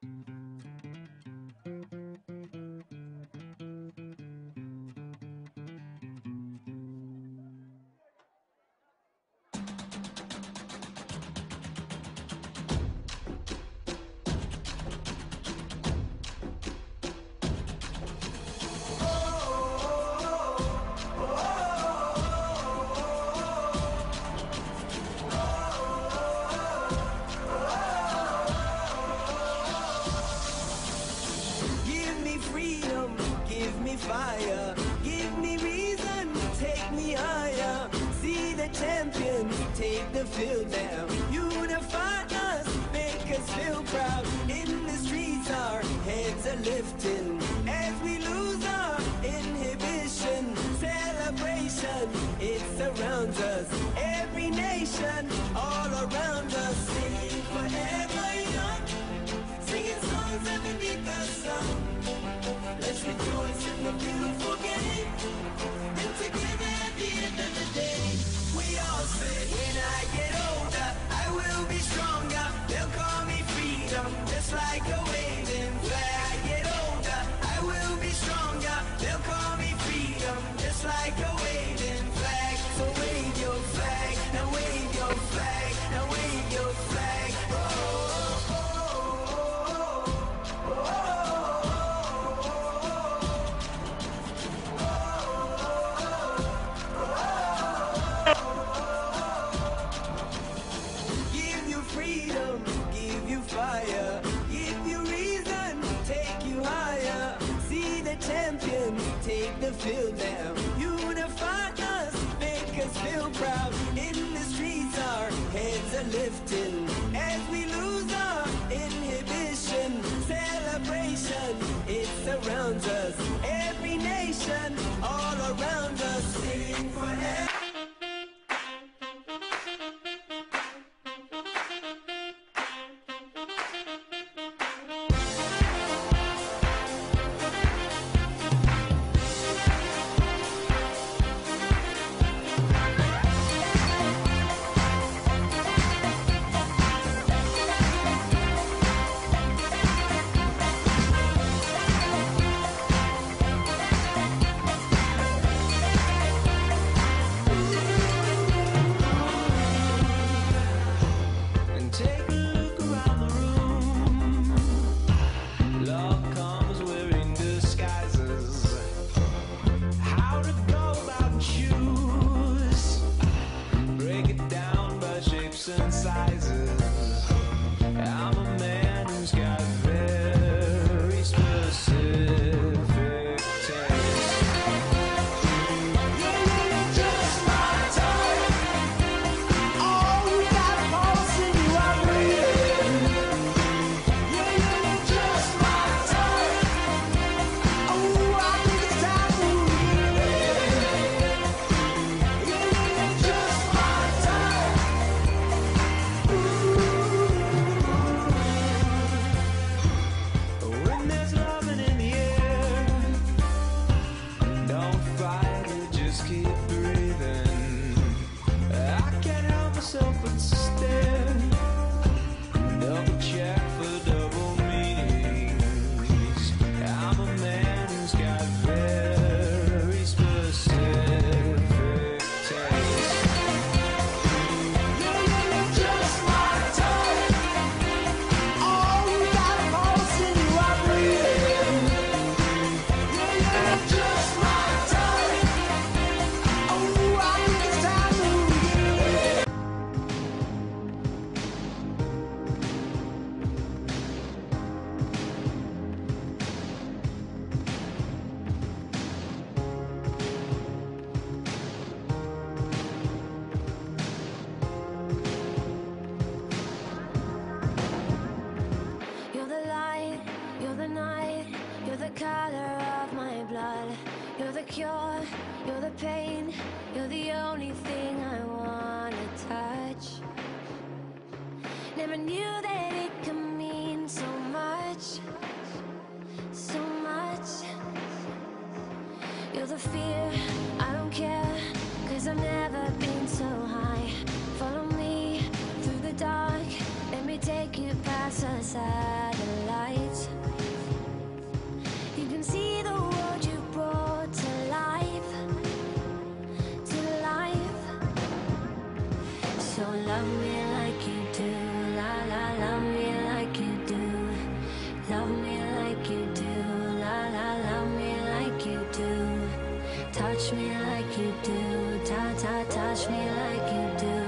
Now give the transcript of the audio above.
Fire, give me reason, take me higher. See the champions take the field now. Unify us, make us feel proud. In the streets our heads are lifting as we lose our inhibition. Celebration, it surrounds us. Every nation, all around us. Singing forever young, singing songs underneath the sun. Let's rejoice in the beautiful game, and together at the end of the day, we all say, when I get older, I will be stronger. They'll call me freedom, just like a waving flag. I get older, I will be stronger. They'll call me freedom, just like a waving flag. So wave your flag, now wave your flag, now wave your flag. Oh, oh, oh, oh, oh, oh. Fire, give you reason, take you higher. See the champions take the field now. Unify us, make us feel proud. In the streets our heads are lifting as we lose our inhibition. Celebration, it surrounds us. Every nation, all around us, singing forever. touch me like you do. Touch me like you do.